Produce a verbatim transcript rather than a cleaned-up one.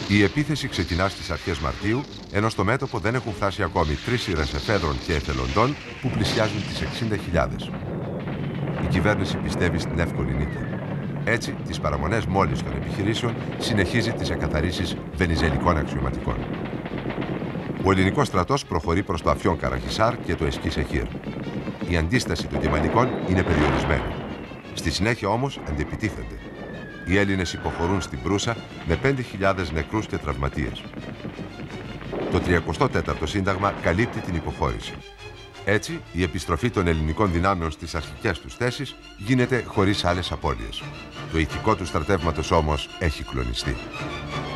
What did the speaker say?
Η επίθεση ξεκινά στις αρχές Μαρτίου, ενώ στο μέτωπο δεν έχουν φτάσει ακόμη τρεις σειρές εφέδρων και εθελοντών που πλησιάζουν τις εξήντα χιλιάδες. Η κυβέρνηση πιστεύει στην εύκολη νίκη. Έτσι, τις παραμονές μόλις των επιχειρήσεων συνεχίζει τις εκαθαρίσεις βενιζελικών αξιωματικών. Ο ελληνικός στρατός προχωρεί προς το Αφιόν Καραχισάρ και το Εσκή Σεχίρ. Η αντίσταση των Κεμαλικών είναι περιορισμένη. Στη συνέχεια όμως αντιεπιτίθενται. Οι Έλληνες υποχωρούν στην Προύσα με πέντε χιλιάδες νεκρούς και τραυματίες. Το τριακοστό τέταρτο Σύνταγμα καλύπτει την υποχώρηση. Έτσι, η επιστροφή των ελληνικών δυνάμεων στις αρχικές τους θέσεις γίνεται χωρίς άλλες απώλειες. Το ηθικό του στρατεύματος όμως έχει κλονιστεί.